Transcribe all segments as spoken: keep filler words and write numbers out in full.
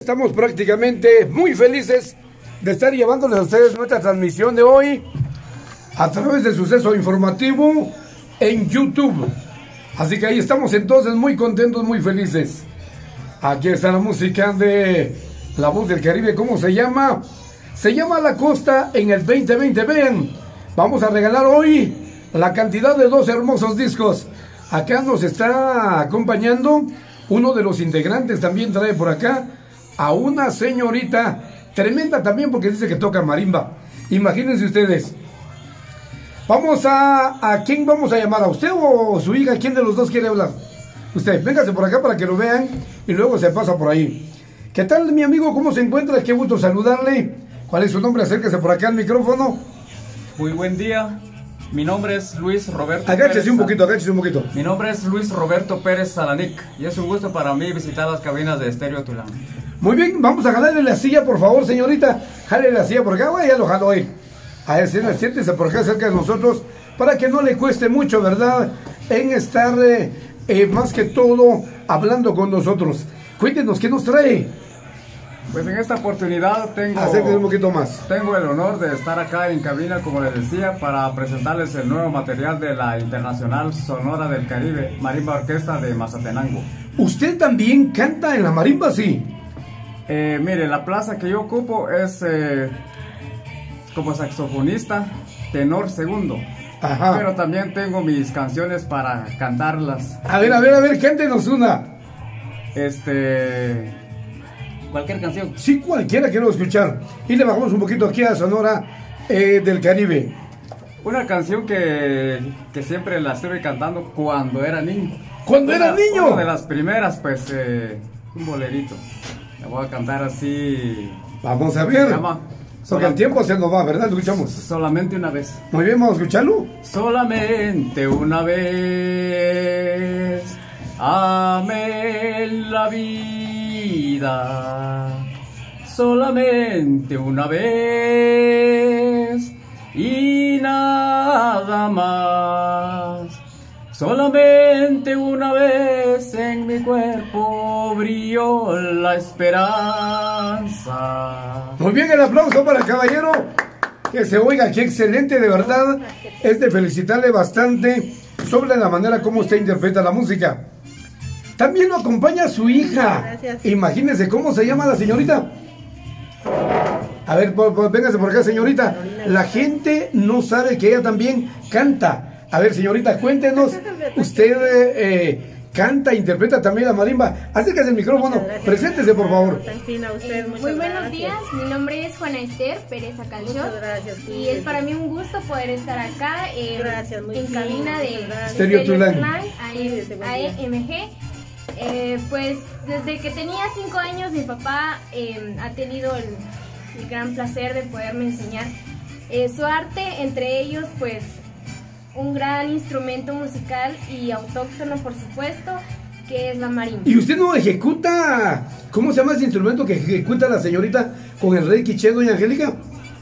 Estamos prácticamente muy felices de estar llevándoles a ustedes nuestra transmisión de hoy a través de Suceso Informativo en YouTube. Así que ahí estamos entonces muy contentos, muy felices. Aquí está la música de La Voz del Caribe. ¿Cómo se llama? Se llama La Costa en el veinte veinte. Vean, vamos a regalar hoy la cantidad de dos hermosos discos. Acá nos está acompañando uno de los integrantes, también trae por acá a una señorita tremenda también, porque dice que toca marimba. Imagínense ustedes. Vamos a... ¿A quién vamos a llamar? ¿A usted o su hija? ¿Quién de los dos quiere hablar? Usted, véngase por acá para que lo vean y luego se pasa por ahí. ¿Qué tal, mi amigo? ¿Cómo se encuentra? Qué gusto saludarle. ¿Cuál es su nombre? Acérquese por acá al micrófono. Muy buen día. Mi nombre es Luis Roberto Agáchese Pérez. un poquito, agáchese un poquito. Mi nombre es Luis Roberto Pérez Salanic y es un gusto para mí visitar las cabinas de Estéreo Tulán. Muy bien, vamos a jalarle la silla, por favor, señorita. Jale la silla por acá. Bueno, ya lo jalo ahí. A ver, siéntese por acá cerca de nosotros para que no le cueste mucho, ¿verdad? En estar eh, eh, más que todo hablando con nosotros. Cuéntenos, ¿qué nos trae? Pues en esta oportunidad tengo, Acérquese un poquito más. tengo el honor de estar acá en cabina, como les decía, para presentarles el nuevo material de la Internacional Sonora del Caribe, Marimba Orquesta de Mazatenango. ¿Usted también canta en la marimba, sí? Eh, mire, la plaza que yo ocupo es eh, como saxofonista, tenor segundo. Ajá. Pero también tengo mis canciones para cantarlas. A ver, a ver, a ver, cántenos una. Este... Cualquier canción. Sí, cualquiera quiero escuchar. Y le bajamos un poquito aquí a Sonora eh, del Caribe. Una canción que, que siempre la estuve cantando cuando era niño. ¿Cuando Una, era niño? Una de las primeras, pues, eh, un bolerito. La voy a cantar así. Vamos a ver. Se llama Porque el tiempo se nos va, ¿verdad? Lo escuchamos. Solamente una vez. Muy bien, vamos a escucharlo. Solamente una vez amé la vida, solamente una vez y nada más. Solamente una vez en mi cuerpo brilló la esperanza. Muy bien, el aplauso para el caballero. Que se oiga, qué excelente, de verdad. Es de felicitarle bastante sobre la manera como usted interpreta la música. También lo acompaña su hija. Gracias. Imagínense cómo se llama la señorita. A ver, pues, pues, véngase por acá, señorita. La gente no sabe que ella también canta. A ver, señorita, cuéntenos. Usted eh, eh, canta, interpreta también la marimba. Acérquese el micrófono. Preséntese, por favor. Tan fina usted, muchas Muy buenos gracias. días, mi nombre es Juana Esther Pérez Acanchot. Muchas gracias. Y es para mí un gusto poder estar acá eh, Gracias, muy en fino, cabina de muchas gracias. Estéreo Tulán. Sí, desde buen A día. E M G. Eh, pues desde que tenía cinco años mi papá eh, ha tenido el, el gran placer de poderme enseñar eh, su arte, entre ellos pues un gran instrumento musical y autóctono, por supuesto, que es la marimba. ¿Y usted no ejecuta? ¿Cómo se llama ese instrumento que ejecuta la señorita con el rey quiché, doña Angélica?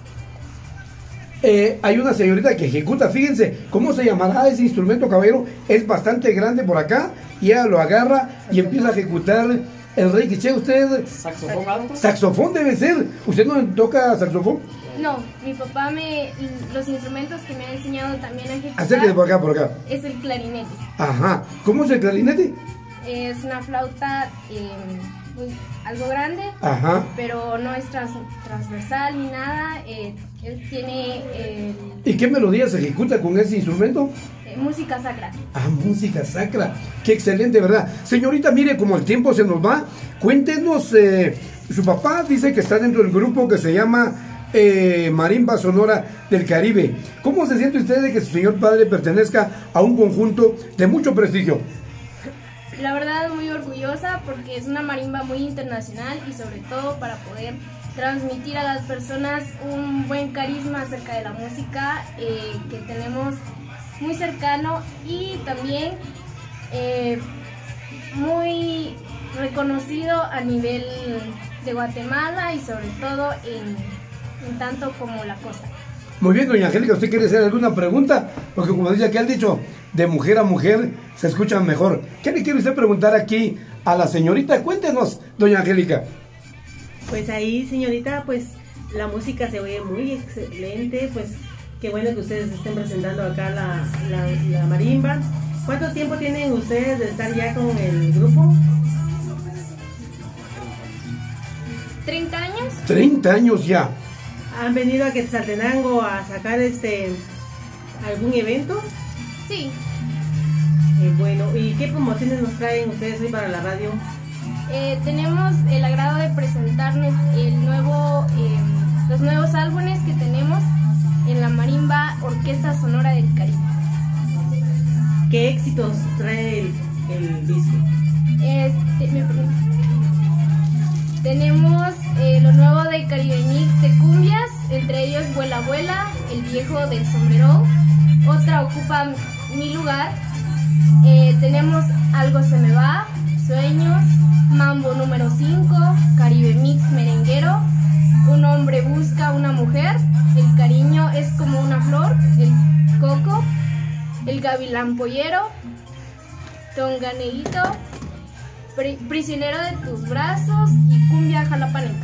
Eh, hay una señorita que ejecuta, fíjense, ¿cómo se llamará ese instrumento, caballero? Es bastante grande por acá y ella lo agarra y empieza a ejecutar el rey quiché. ¿Usted? ¿Saxofón alto? Saxofón debe ser. ¿Usted no toca saxofón? No, mi papá me, los instrumentos que me ha enseñado también a ejecutar Acérquese por acá, por acá. es el clarinete. Ajá. ¿Cómo es el clarinete? Es una flauta eh, muy- algo grande, Ajá. pero no es trans- transversal ni nada. Eh, él tiene eh, ¿Y qué melodía se ejecuta con ese instrumento? eh, música sacra. Ah, música sacra. Qué excelente, ¿verdad? Señorita, mire, como el tiempo se nos va, cuéntenos, eh, su papá dice que está dentro del grupo que se llama eh, Marimba Sonora del Caribe. ¿Cómo se siente usted de que su señor padre pertenezca a un conjunto de mucho prestigio? La verdad muy orgullosa porque es una marimba muy internacional y sobre todo para poder transmitir a las personas un buen carisma acerca de la música eh, que tenemos muy cercano y también eh, muy reconocido a nivel de Guatemala y sobre todo en, en tanto como la costa. Muy bien, doña Angélica, ¿usted quiere hacer alguna pregunta? Porque como dice aquí el dicho, de mujer a mujer se escucha mejor. ¿Qué le quiere usted preguntar aquí a la señorita? Cuéntenos, doña Angélica. Pues ahí, señorita, pues la música se oye muy excelente, pues qué bueno que ustedes estén presentando acá la, la, la marimba. ¿Cuánto tiempo tienen ustedes de estar ya con el grupo? ¿treinta años? treinta años ya. ¿Han venido a Quetzaltenango a sacar este algún evento? Sí. Eh, bueno, ¿y qué promociones nos traen ustedes hoy para la radio? Eh, tenemos el agrado de presentarles el nuevo, eh, los nuevos álbumes que tenemos en la Marimba Orquesta Sonora del Caribe. ¿Qué éxitos trae el, el disco? Este, me pregunto. Tenemos eh, lo nuevo de Caribe Mix de cumbias, entre ellos Vuela Vuela, El Viejo del Sombrero, Otra Ocupa Mi Lugar. Eh, tenemos Algo Se Me Va, Sueños, Mambo número cinco, Caribe Mix Merenguero, Un Hombre Busca Una Mujer, El Cariño Es Como Una Flor, El Coco, El Gavilán Pollero, Tonganeguito, Pri Prisionero de Tus Brazos y Cumbia Jalapaneca.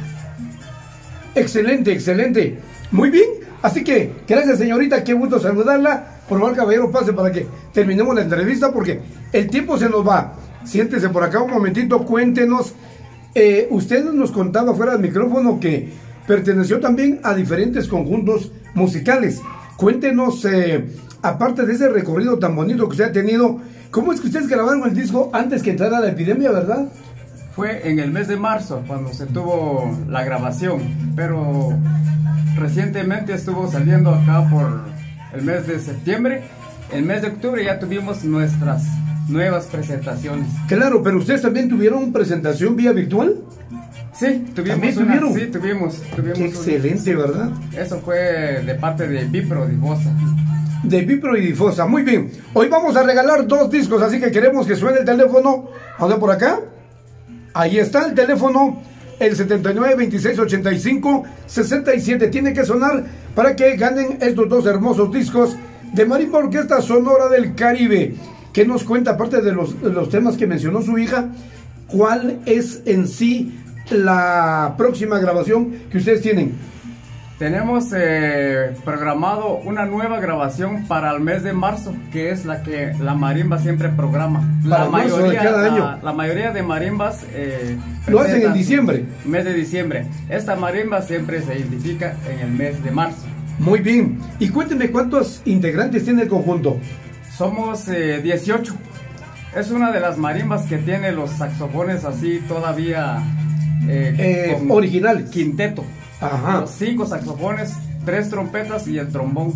Excelente, excelente. Muy bien. Así que, gracias señorita, qué gusto saludarla. Por favor, caballero, pase para que terminemos la entrevista porque el tiempo se nos va. Siéntese por acá un momentito, cuéntenos. Eh, usted nos contaba fuera del micrófono que perteneció también a diferentes conjuntos musicales. Cuéntenos, eh, aparte de ese recorrido tan bonito que usted ha tenido, ¿cómo es que ustedes grabaron el disco antes que entrara la epidemia, verdad? Fue en el mes de marzo cuando se tuvo la grabación, pero recientemente estuvo saliendo acá por el mes de septiembre. El mes de octubre ya tuvimos nuestras nuevas presentaciones. Claro, pero ustedes también tuvieron presentación vía virtual. Sí, tuvimos ¿También una, tuvieron? sí, tuvimos, tuvimos Qué excelente, una, sí. ¿verdad? Eso fue de parte de Bipro Divosa. De Bipro y Difosa, muy bien. Hoy vamos a regalar dos discos, así que queremos que suene el teléfono. Vamos a ver por acá. Ahí está el teléfono, el setenta y nueve, veintiséis, ochenta y cinco, sesenta y siete. Tiene que sonar para que ganen estos dos hermosos discos de Marimba Orquesta Sonora del Caribe. ¿Qué nos cuenta, aparte de los, de los temas que mencionó su hija? ¿Cuál es en sí la próxima grabación que ustedes tienen? Tenemos eh, programado una nueva grabación para el mes de marzo, que es la que la marimba siempre programa. Para La marzo de mayoría, cada año. La, la mayoría de marimbas eh, Lo hacen en presentan diciembre. su mes de diciembre. Esta marimba siempre se identifica en el mes de marzo. Muy bien. Y cuéntenme cuántos integrantes tiene el conjunto. Somos eh, dieciocho. Es una de las marimbas que tiene los saxofones así todavía eh, Eh, con originales. quinteto. Ajá. Los cinco saxofones, tres trompetas y el trombón.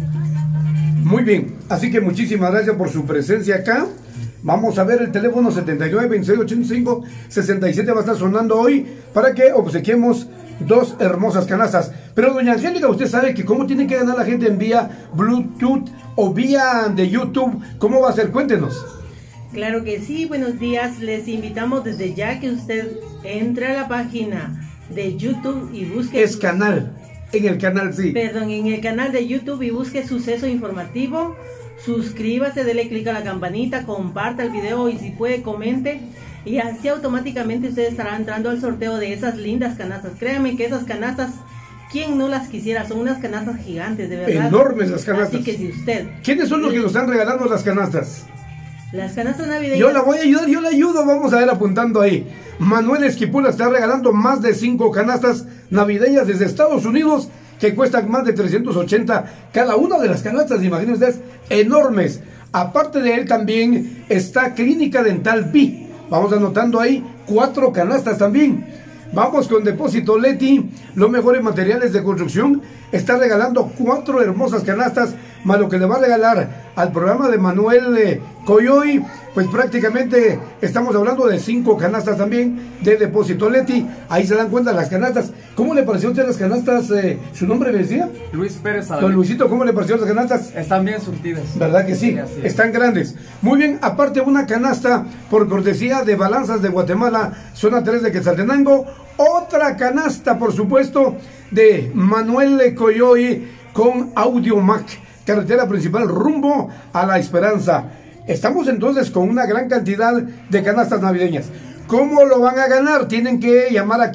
Muy bien, así que muchísimas gracias por su presencia acá. Vamos a ver el teléfono setenta y nueve, veintiséis, ochenta y cinco, sesenta y siete va a estar sonando hoy para que obsequiemos dos hermosas canastas. Pero doña Angélica, usted sabe que cómo tiene que ganar la gente en vía Bluetooth o vía de YouTube. ¿Cómo va a ser? Cuéntenos. Claro que sí, buenos días. Les invitamos desde ya que usted entre a la página de YouTube y busque... Es canal, en el canal sí. Perdón, en el canal de YouTube y busque Suceso Informativo. Suscríbase, dele clic a la campanita, comparta el video y si puede comente. Y así automáticamente usted estará entrando al sorteo de esas lindas canastas. Créanme que esas canastas, ¿quién no las quisiera? Son unas canastas gigantes, de verdad. Enormes las canastas. Así que si usted... ¿Quiénes son los que nos están regalando las canastas? Las canastas navideñas... Yo la voy a ayudar, yo la ayudo, vamos a ver apuntando ahí. Manuel Esquipula está regalando más de cinco canastas navideñas desde Estados Unidos que cuestan más de trescientos ochenta cada una de las canastas, imagínense ustedes, enormes. Aparte de él también está Clínica Dental B. Vamos anotando ahí cuatro canastas también. Vamos con Depósito Leti, los mejores materiales de construcción. Está regalando cuatro hermosas canastas, más lo que le va a regalar al programa de Manuel eh, Coyoy. Pues prácticamente estamos hablando de cinco canastas también de Depósito Leti. Ahí se dan cuenta las canastas. ¿Cómo le pareció a usted las canastas? Eh, ¿Su nombre me decía? Luis Pérez Don Alamín. Luisito, ¿cómo le pareció las canastas? Están bien surtidas. ¿Verdad que sí? Sí, así es. Están grandes. Muy bien, aparte una canasta por cortesía de Balanzas de Guatemala, zona tres de Quetzaltenango. Otra canasta, por supuesto, de Manuel Coyoy con Audio Mac, carretera principal rumbo a La Esperanza. Estamos entonces con una gran cantidad de canastas navideñas. ¿Cómo lo van a ganar? Tienen que llamar aquí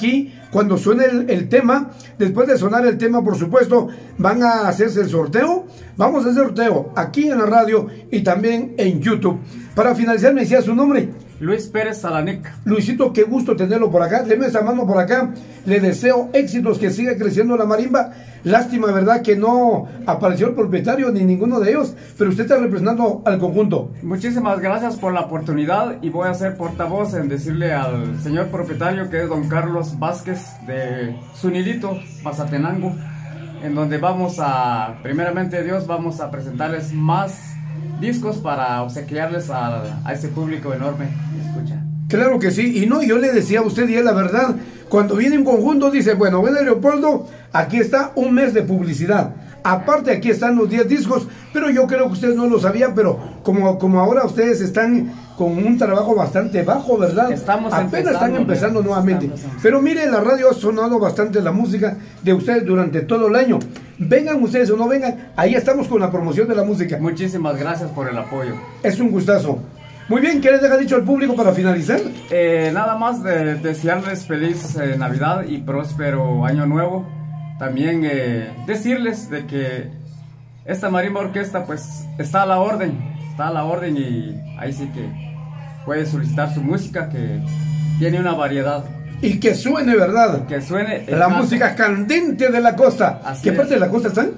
cuando suene el, el tema, después de sonar el tema, por supuesto, van a hacerse el sorteo. Vamos a hacer sorteo aquí en la radio y también en YouTube. Para finalizar, me decía su nombre. Luis Pérez Salanic. Luisito, qué gusto tenerlo por acá. Deme esa mano por acá. Le deseo éxitos, que siga creciendo la marimba. Lástima, ¿verdad?, que no apareció el propietario ni ninguno de ellos, pero usted está representando al conjunto. Muchísimas gracias por la oportunidad y voy a ser portavoz en decirle al señor propietario, que es don Carlos Vázquez de Zunilito, Mazatenango, en donde vamos a, primeramente Dios, vamos a presentarles más discos para obsequiarles a, a ese público enorme que escucha. Claro que sí, y no, yo le decía a usted, y es la verdad, cuando viene en conjunto dice, bueno, ven Leopoldo, aquí está un mes de publicidad, aparte aquí están los diez discos, pero yo creo que ustedes no lo sabían, pero como, como ahora ustedes están con un trabajo bastante bajo, ¿verdad? Estamos apenas están empezando ¿verdad? nuevamente, Estamos. Pero mire, la radio ha sonado bastante la música de ustedes durante todo el año. Vengan ustedes o no vengan, ahí estamos con la promoción de la música. Muchísimas gracias por el apoyo. Es un gustazo. Muy bien, ¿qué les deja dicho al público para finalizar? Eh, nada más de desearles feliz eh, Navidad y próspero año nuevo. También eh, decirles de que esta marimba orquesta pues está a la orden, está a la orden y ahí sí que puede solicitar su música, que tiene una variedad. Y que suene, ¿verdad? Que suene la más, música candente de la costa. Así ¿Qué es. parte de la costa están?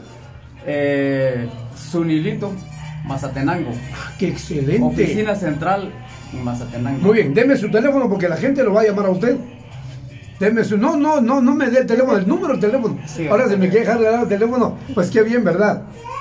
Eh, Zunilito, Mazatenango. Ah, ¡qué excelente! Oficina central en Mazatenango. Muy bien, deme su teléfono porque la gente lo va a llamar a usted. Deme su... No, no, no, no me dé el teléfono, el número del teléfono. Sí, ahora se me quiere dejar de dar el teléfono. Pues qué bien, ¿verdad?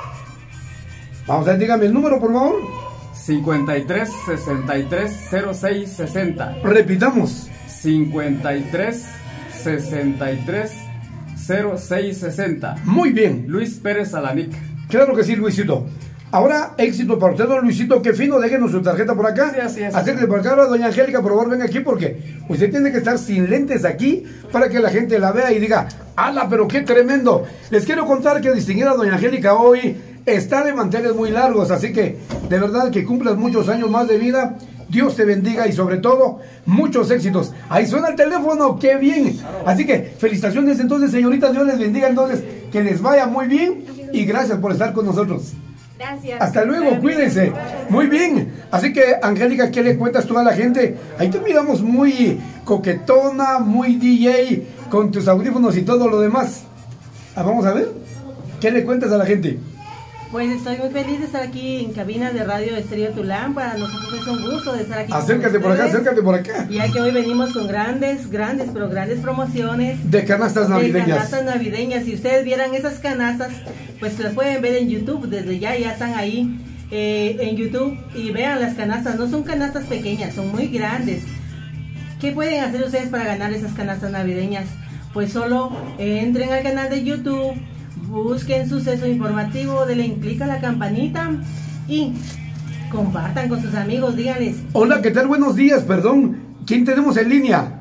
Vamos a ver, dígame el número, por favor. cincuenta y tres, sesenta y tres, cero seis, sesenta. Repitamos. cincuenta y tres, sesenta y tres, cero seis, sesenta. Muy bien. Luis Pérez Salanic. Claro que sí, Luisito. Ahora, éxito para usted, don Luisito, qué fino, déjenos su tarjeta por acá. Sí, así es. Acérquese por acá, ahora, doña Angélica, por favor, venga aquí, porque usted tiene que estar sin lentes aquí para que la gente la vea y diga, ¡hala, pero qué tremendo! Les quiero contar que distinguida doña Angélica hoy está de manteles muy largos, así que, de verdad, que cumplas muchos años más de vida. Dios te bendiga y sobre todo, muchos éxitos. Ahí suena el teléfono, qué bien. Así que, felicitaciones entonces, señorita, Dios les bendiga entonces, que les vaya muy bien y gracias por estar con nosotros. Gracias. Hasta luego, cuídense. Muy bien. Así que, Angélica, ¿qué le cuentas tú a la gente? Ahí te miramos muy coquetona, muy D J, con tus audífonos y todo lo demás. Ah, vamos a ver. ¿Qué le cuentas a la gente? Pues estoy muy feliz de estar aquí en cabina de Radio Estéreo Tulán. Para nosotros es un gusto de estar aquí. Acércate por acá, acércate por acá. Ya que hoy venimos con grandes, grandes, pero grandes promociones. De canastas navideñas. De canastas navideñas. Si ustedes vieran esas canastas, pues las pueden ver en YouTube. Desde ya, ya están ahí eh, en YouTube. Y vean las canastas. No son canastas pequeñas, son muy grandes. ¿Qué pueden hacer ustedes para ganar esas canastas navideñas? Pues solo eh, entren al canal de YouTube. Busquen Suceso Informativo, denle clic a la campanita y compartan con sus amigos, díganles. Hola, ¿qué tal? Buenos días, perdón. ¿Quién tenemos en línea?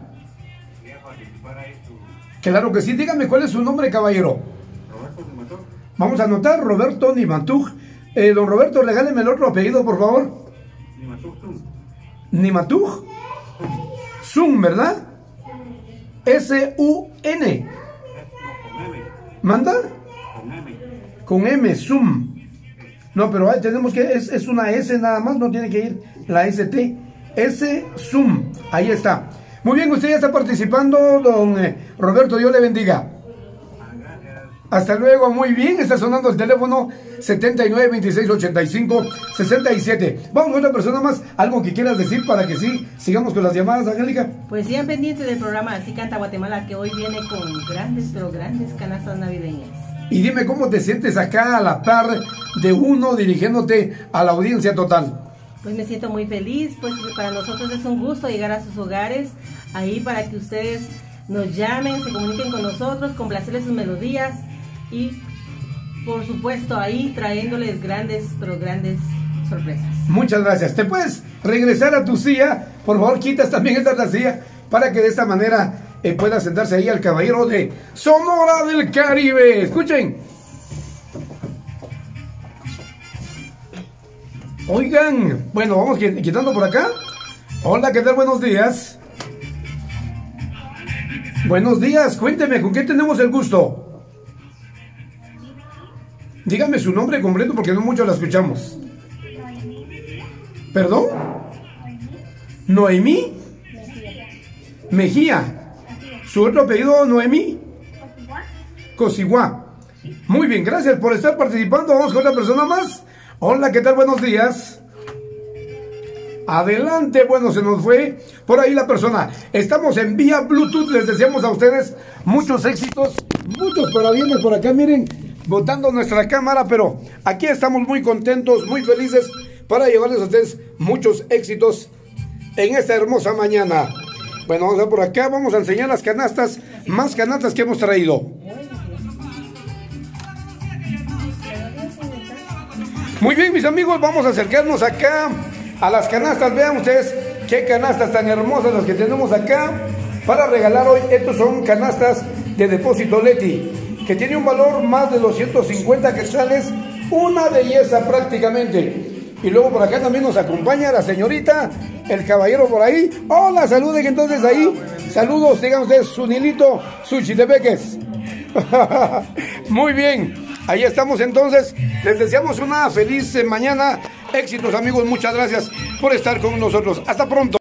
Claro que sí, dígame cuál es su nombre, caballero. Roberto Nimatug. Vamos a anotar, Roberto Nimatug. Eh, don Roberto, regáleme el otro apellido, por favor. Nimatug Zum. Nimatug. Zum, ¿verdad? S U N. No, con M. ¿Manda? Con M. Con M, Zoom. No, pero ahí tenemos que, es, es una S nada más, no tiene que ir la S T. S, Zoom, ahí está. Muy bien, usted ya está participando, don eh, Roberto, Dios le bendiga. Hasta luego, muy bien, está sonando el teléfono setenta y nueve, veintiséis, ochenta y cinco, sesenta y siete. Vamos con otra persona más, algo que quieras decir para que sí, sigamos con las llamadas, Angélica. Pues sigan pendientes del programa Así Canta Guatemala, que hoy viene con grandes, pero grandes canastas navideñas. Y dime cómo te sientes acá a la par de uno dirigiéndote a la audiencia total. Pues me siento muy feliz, pues para nosotros es un gusto llegar a sus hogares, ahí para que ustedes nos llamen, se comuniquen con nosotros, complacerles sus melodías y por supuesto ahí trayéndoles grandes, pero grandes sorpresas. Muchas gracias. ¿Te puedes regresar a tu silla? Por favor, quitas también esta silla para que de esta manera eh, pueda sentarse ahí al caballero de Sonora del Caribe. Escuchen. Oigan, bueno, vamos quitando por acá. Hola, ¿qué tal? Buenos días. Buenos días, cuénteme, ¿con qué tenemos el gusto? Dígame su nombre completo porque no mucho la escuchamos. ¿Perdón? ¿Noemí? Mejía. ¿Su otro apellido, Noemí? Cosiguá. Muy bien, gracias por estar participando. Vamos con otra persona más. Hola, ¿qué tal? Buenos días. Adelante, bueno, se nos fue por ahí la persona. Estamos en vía Bluetooth, les deseamos a ustedes muchos éxitos, muchos parabienes por acá, miren, botando nuestra cámara, pero aquí estamos muy contentos, muy felices para llevarles a ustedes muchos éxitos en esta hermosa mañana. Bueno, vamos a ver por acá, vamos a enseñar las canastas, más canastas que hemos traído. Muy bien, mis amigos, vamos a acercarnos acá a las canastas. Vean ustedes qué canastas tan hermosas las que tenemos acá para regalar hoy. Estos son canastas de depósito Leti, que tiene un valor más de doscientos cincuenta quetzales, una belleza prácticamente. Y luego por acá también nos acompaña la señorita, el caballero por ahí. Hola, saluden entonces ahí. Saludos, digan ustedes, su Nilito, su Chitepeques. Muy bien. Ahí estamos entonces, les deseamos una feliz mañana, éxitos amigos, muchas gracias por estar con nosotros, hasta pronto.